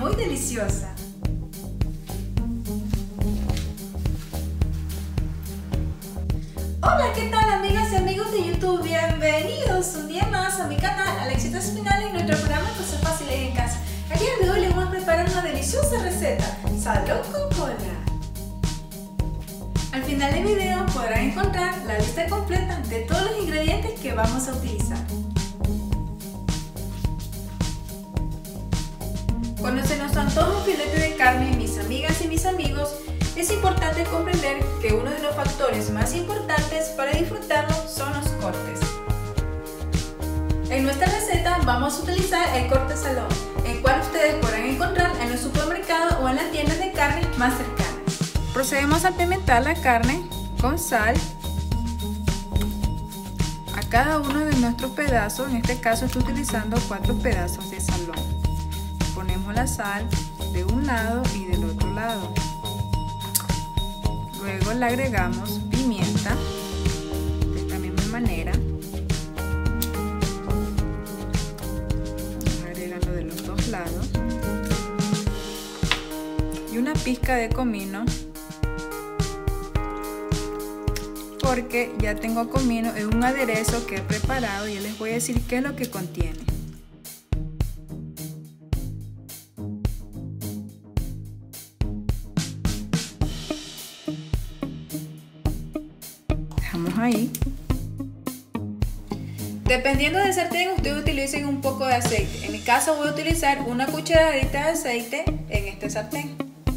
muy deliciosa. Hola, ¿qué tal amigas y amigos de YouTube? Bienvenidos un día más a mi canal Alexitas Espinal y nuestro programa Cosas Fáciles en Casa. El día de hoy les voy a preparar una deliciosa receta, salón con cola. Al final del video podrán encontrar la lista completa de todos los ingredientes que vamos a utilizar. Cuando se nos antoja un filete de carne, mis amigas y mis amigos, es importante comprender que uno de los factores más importantes para disfrutarlo son los cortes. En nuestra receta vamos a utilizar el corte salón, el cual ustedes podrán encontrar en los supermercados o en las tiendas de carne más cercanas. Procedemos a pimentar la carne con sal a cada uno de nuestros pedazos. En este caso estoy utilizando 4 pedazos de salón. Ponemos la sal de un lado y del otro lado. Luego le agregamos pimienta de esta misma manera. Agregando de los dos lados. Y una pizca de comino, porque ya tengo comino, es un aderezo que he preparado y les voy a decir qué es lo que contiene. Dejamos ahí. Dependiendo del sartén, ustedes utilicen un poco de aceite. En mi caso voy a utilizar una cucharadita de aceite en este sartén.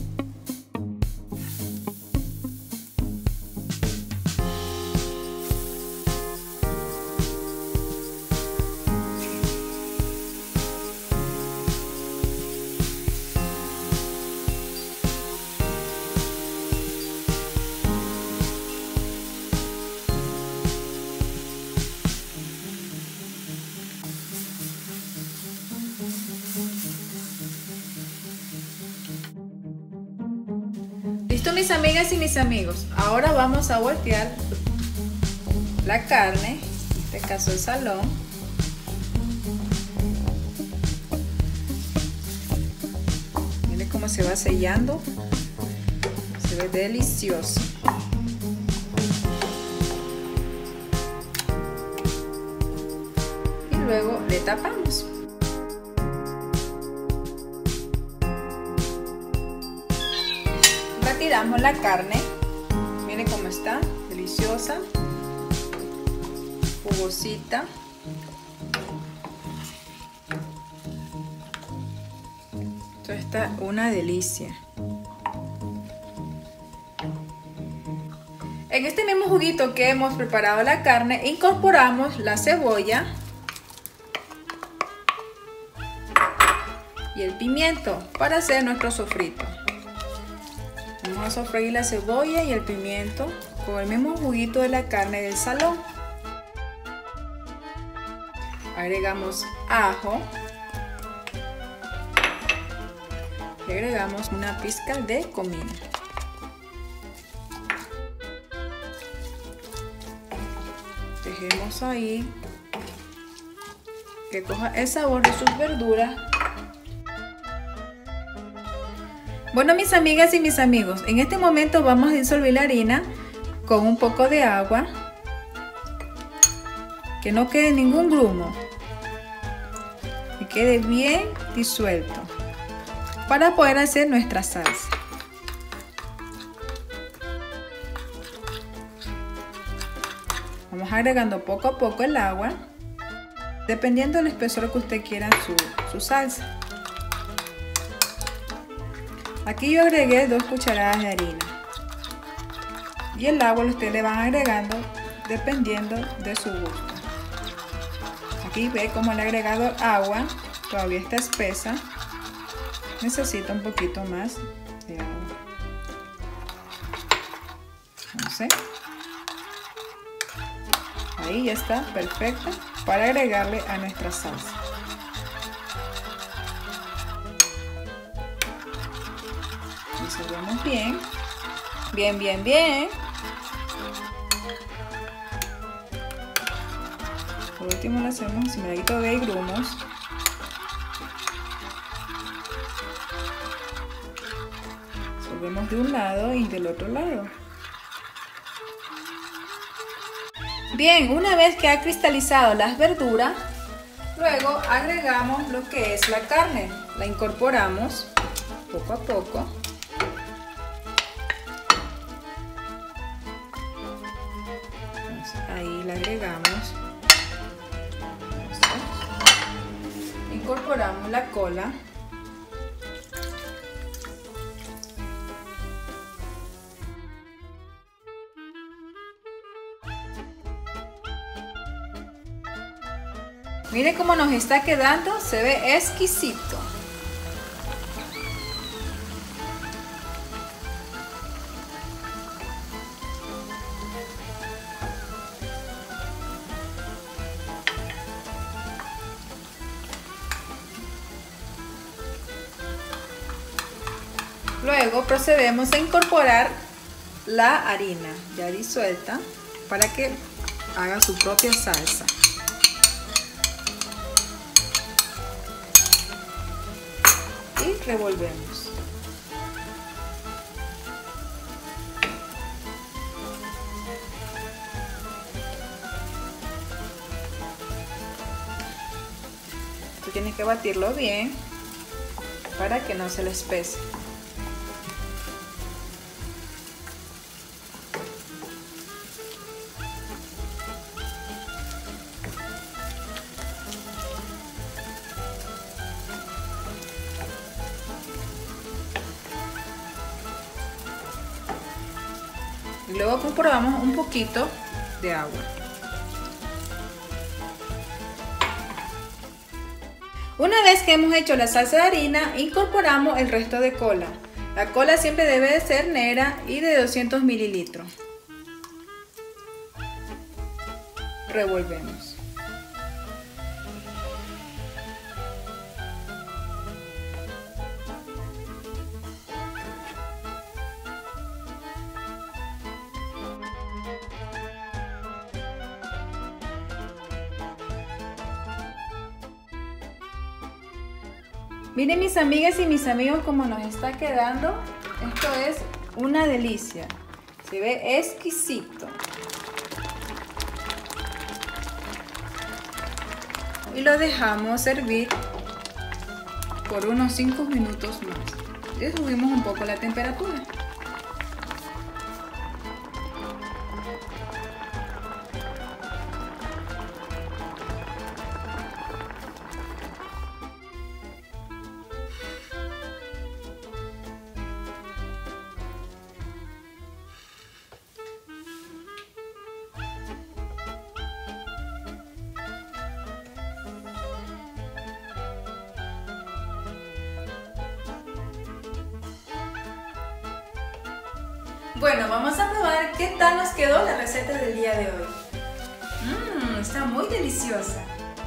Listo, mis amigas y mis amigos, ahora vamos a voltear la carne, en este caso el salón. Miren cómo se va sellando, se ve delicioso. Y luego le tapamos. Retiramos la carne, miren cómo está, deliciosa, jugosita. Esto está una delicia. En este mismo juguito que hemos preparado la carne, incorporamos la cebolla y el pimiento para hacer nuestro sofrito. Vamos a sofreír la cebolla y el pimiento con el mismo juguito de la carne del salón. Agregamos ajo y agregamos una pizca de comino. Dejemos ahí que coja el sabor de sus verduras. Bueno, mis amigas y mis amigos, en este momento vamos a disolver la harina con un poco de agua, que no quede ningún grumo y quede bien disuelto para poder hacer nuestra salsa. Vamos agregando poco a poco el agua, dependiendo del espesor que usted quiera su salsa. Aquí yo agregué 2 cucharadas de harina y el agua ustedes le van agregando dependiendo de su gusto. Aquí ve cómo le he agregado agua, todavía está espesa, necesita un poquito más de agua. Entonces, ahí ya está perfecto para agregarle a nuestra salsa. Disolvemos bien, bien. Por último le hacemos, si me la quito de grumos. Revolvemos de un lado y del otro lado. Bien, una vez que ha cristalizado las verduras, luego agregamos lo que es la carne. La incorporamos poco a poco. Entonces, ahí la agregamos. Incorporamos la cola. Mire cómo nos está quedando, se ve exquisito. Luego procedemos a incorporar la harina ya disuelta para que haga su propia salsa. Y revolvemos. Tú tienes que batirlo bien para que no se le espese. Luego comprobamos un poquito de agua. Una vez que hemos hecho la salsa de harina, incorporamos el resto de cola. La cola siempre debe de ser negra y de 200 mililitros. Revolvemos. Miren mis amigas y mis amigos cómo nos está quedando. Esto es una delicia. Se ve exquisito. Y lo dejamos servir por unos 5 minutos más. Y subimos un poco la temperatura. Bueno, vamos a probar qué tal nos quedó la receta del día de hoy. Está muy deliciosa.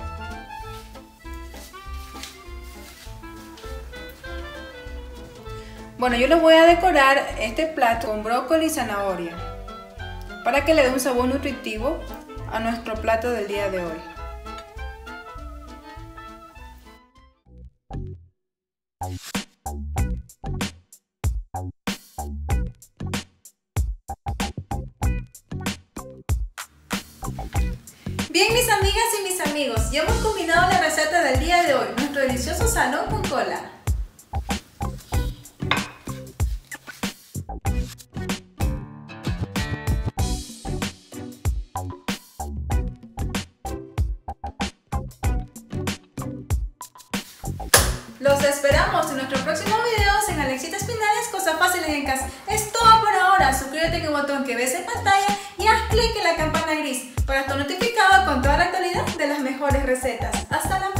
Bueno, yo les voy a decorar este plato con brócoli y zanahoria para que le dé un sabor nutritivo a nuestro plato del día de hoy. Bien, mis amigas y mis amigos, ya hemos combinado la receta del día de hoy, nuestro delicioso salón con cola. Los esperamos en nuestros próximos videos en Alexita Espinales, cosas fáciles en casa. Es todo por ahora. Suscríbete en el botón que ves en pantalla y haz clic en la campana gris para estar notificado con toda la actualidad de las mejores recetas. Hasta la próxima.